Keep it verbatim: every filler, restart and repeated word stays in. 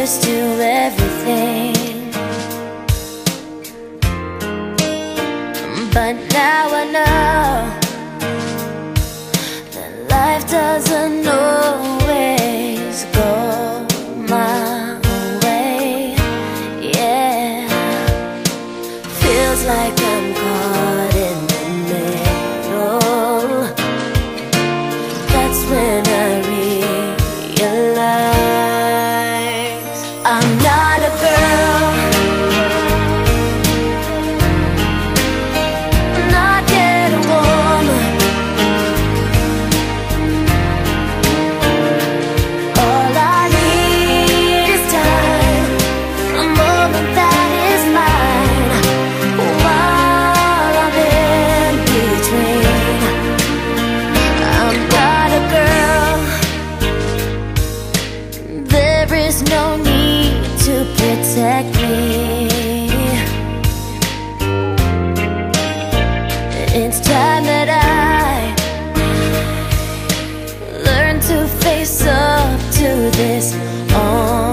used to everything, but now I know that life doesn't always go my way. Yeah, feels like I'm caught in the middle. That's when I realize I'm not a girl, not yet a woman. All I need is time, a moment that is mine, while I'm in between. I'm not a girl, there is no need to protect me. It's time that I learn to face up to this on